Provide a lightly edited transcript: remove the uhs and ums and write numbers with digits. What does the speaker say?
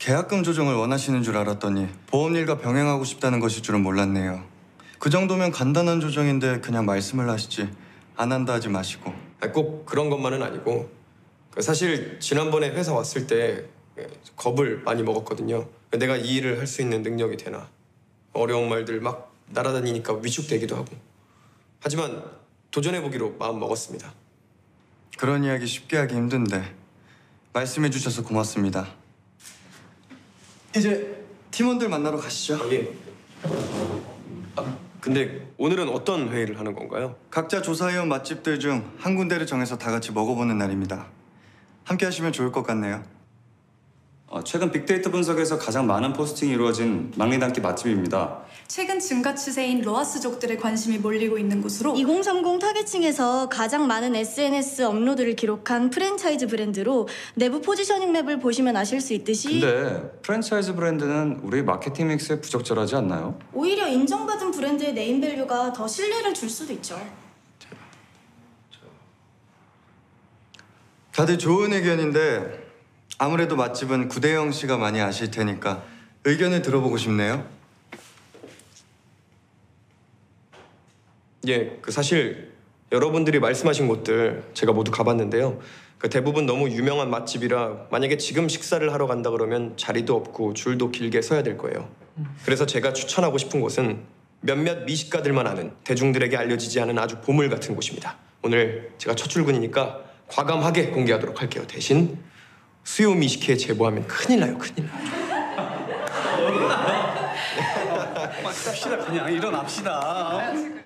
계약금 조정을 원하시는 줄 알았더니 보험일과 병행하고 싶다는 것일 줄은 몰랐네요. 그 정도면 간단한 조정인데 그냥 말씀을 하시지 안 한다 하지 마시고. 꼭 그런 것만은 아니고 사실 지난번에 회사 왔을 때 겁을 많이 먹었거든요. 내가 이 일을 할 수 있는 능력이 되나. 어려운 말들 막 날아다니니까 위축되기도 하고. 하지만 도전해보기로 마음 먹었습니다. 그런 이야기 쉽게 하기 힘든데 말씀해 주셔서 고맙습니다. 이제 팀원들 만나러 가시죠. 예. 근데 오늘은 어떤 회의를 하는 건가요? 각자 조사해온 맛집들 중 한 군데를 정해서 다 같이 먹어보는 날입니다. 함께 하시면 좋을 것 같네요. 최근 빅데이터 분석에서 가장 많은 포스팅이 이루어진 막리단끼 맛집입니다. 최근 증가 추세인 로하스족들의 관심이 몰리고 있는 곳으로 2030 타겟층에서 가장 많은 SNS 업로드를 기록한 프랜차이즈 브랜드로 내부 포지셔닝 맵을 보시면 아실 수 있듯이 근데 프랜차이즈 브랜드는 우리 마케팅 믹스에 부적절하지 않나요? 오히려 인정받은 브랜드의 네임밸류가 더 신뢰를 줄 수도 있죠. 다들 좋은 의견인데 아무래도 맛집은 구대영 씨가 많이 아실 테니까 의견을 들어보고 싶네요. 예, 사실 여러분들이 말씀하신 곳들 제가 모두 가봤는데요. 대부분 너무 유명한 맛집이라 만약에 지금 식사를 하러 간다 그러면 자리도 없고 줄도 길게 서야 될 거예요. 그래서 제가 추천하고 싶은 곳은 몇몇 미식가들만 아는 대중들에게 알려지지 않은 아주 보물 같은 곳입니다. 오늘 제가 첫 출근이니까 과감하게 공개하도록 할게요. 대신 수요 미식회에 제보하면 큰일 나요, 큰일 나요. 합시다, 그냥 일어납시다.